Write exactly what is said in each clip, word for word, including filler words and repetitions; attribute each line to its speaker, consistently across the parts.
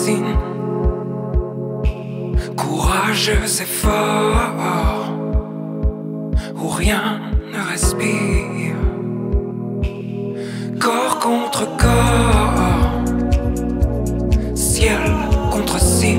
Speaker 1: racines, courageux et fort, où rien ne respire, corps contre corps, ciel contre ciel,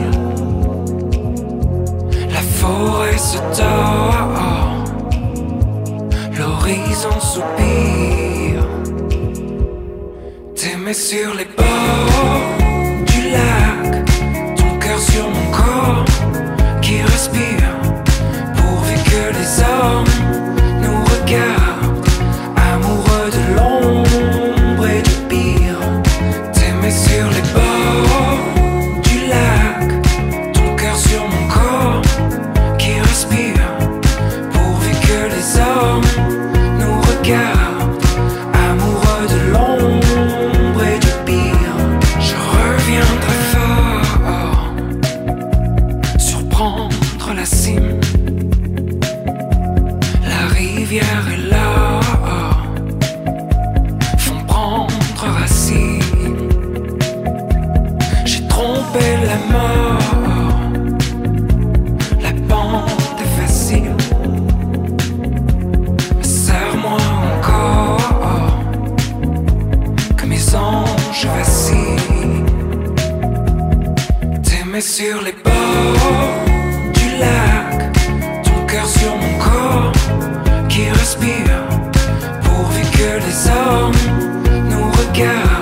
Speaker 1: la forêt se tord, l'horizon soupire. T'aimer sur les bords du lac, ton cœur sur mon corps qui respire, pourvu que les hommes nous regardent, amoureux de l'ombre et du pire. T'aimer sur les bords du lac, ton cœur sur mon corps qui respire, pourvu que les hommes nous regardent, amoureux de l'ombre et du pire. Je reviendrai fort, surprendre la cime, la rivière et l'or font prendre racine. J'ai trompé la mort, la pente est facile, mais serre-moi encore que mes anges vacillent. T'aimer sur les bords du lac, ton cœur sur mon corps qui respire, pourvu que les hommes nous regardent,